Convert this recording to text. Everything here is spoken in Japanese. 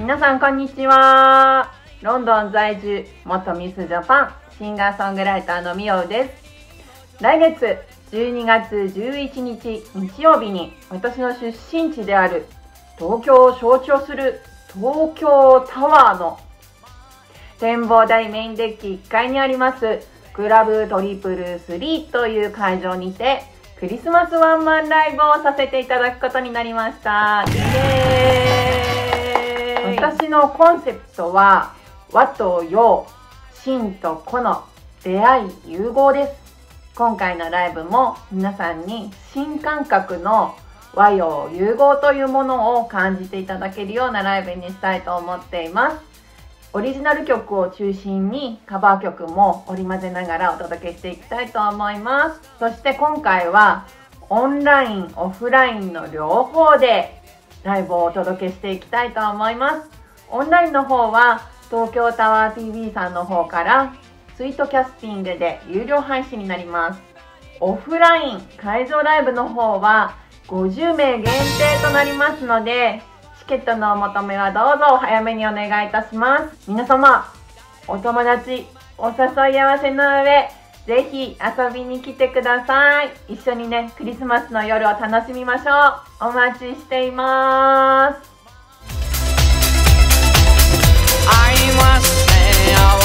皆さんこんにちは。ロンドン在住元ミスジャパンシンガーソングライターのみおうです。来月12月11日日曜日に私の出身地である東京を象徴する東京タワーの展望台メインデッキ1階にありますクラブ333という会場にてクリスマスワンマンライブをさせていただくことになりました。イエーイ。私のコンセプトは和と洋、真と古の出会い融合です。今回のライブも皆さんに新感覚の和洋融合というものを感じていただけるようなライブにしたいと思っています。オリジナル曲を中心にカバー曲も織り交ぜながらお届けしていきたいと思います。そして今回はオンライン、オフラインの両方でライブをお届けしていきたいと思います。オンラインの方は東京タワー TV さんの方からスイートキャスティングで有料配信になります。オフライン会場ライブの方は50名限定となりますので、チケットのお求めはどうぞお早めにお願いいたします。皆様、お友達、お誘い合わせの上、ぜひ遊びに来てください。一緒にね、クリスマスの夜を楽しみましょう。お待ちしています。